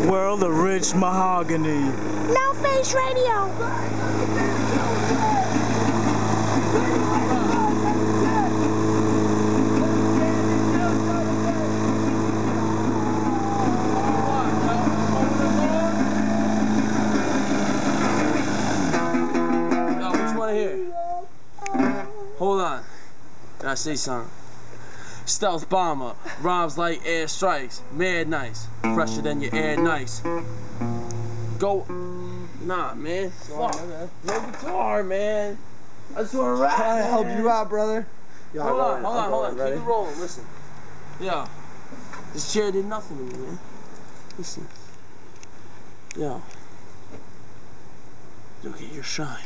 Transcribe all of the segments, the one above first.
world of rich mahogany. No Face Radio. Hold on. Gotta say something. Stealth bomber, rhymes like air strikes, mad nice, fresher than your air nice. Go, nah, man. Fuck, no guitar, man. I just wanna rap. Trying to help you out, brother. Yo, hold on. Keep it rolling. Listen. Yo, this chair did nothing to me, man. Listen. Yo, look at your shine.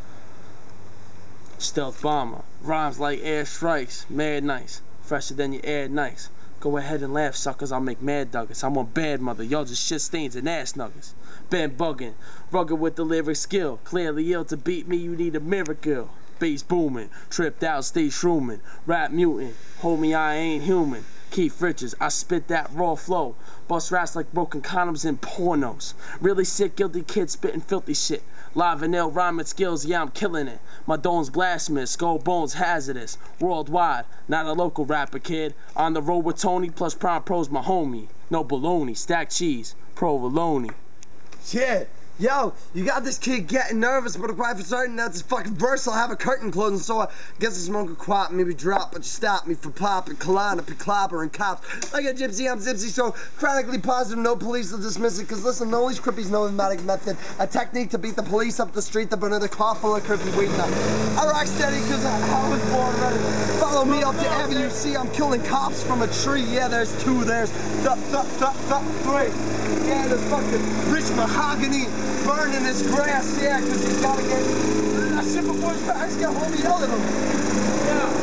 Stealth bomber, rhymes like air strikes, mad nice, fresher than your air nice. Go ahead and laugh, suckers, I'll make mad duggers. I'm a bad mother, y'all just shit stains and ass nuggers. Been bugging, rugged with the lyric skill. Clearly ill to beat me, you need a miracle. Bass booming, tripped out, stay shrooming. Rap mutant, homie, I ain't human. Keith Richards, I spit that raw flow. Bust raps like broken condoms in pornos. Really sick, guilty kid spitting filthy shit. Live and ill rhyming skills, yeah, I'm killing it. My dome's blasphemous, skull bones hazardous. Worldwide, not a local rapper, kid. On the road with Tony, plus Prime Pro's my homie. No baloney, stacked cheese, provolone. Shit. Yo, you got this kid getting nervous, but I'm quite for certain that's his fucking verse. I'll have a curtain closing, so I guess I smoke a quap, maybe drop, but you stop me for popping, calliope, clobber, and cops. Like a gypsy, I'm Zipsy, so chronically positive, no police will dismiss it, cause listen, all these crippies know the matic method, a technique to beat the police up the street, the burner, the car full of crippy weed. I rock steady, cause I was born ready. Follow me up to Avenue C, I'm killing cops from a tree. Yeah, there's two, there's three. Yeah, there's fucking rich mahogany. Burning his grass, yeah, cause he's gotta get that shit before his parents get home, yell at him. Yeah.